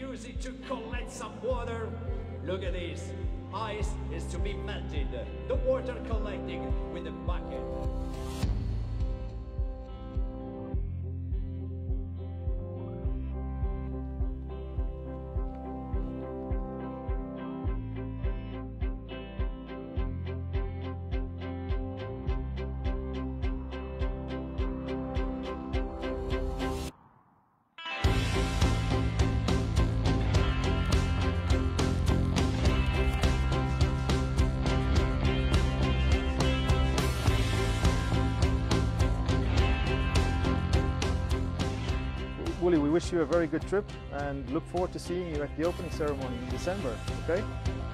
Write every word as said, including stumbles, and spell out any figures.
use it to collect some water. Look at this. Ice is to be melted. The water collecting with a bucket. Wuli, we wish you a very good trip and look forward to seeing you at the opening ceremony in December, okay?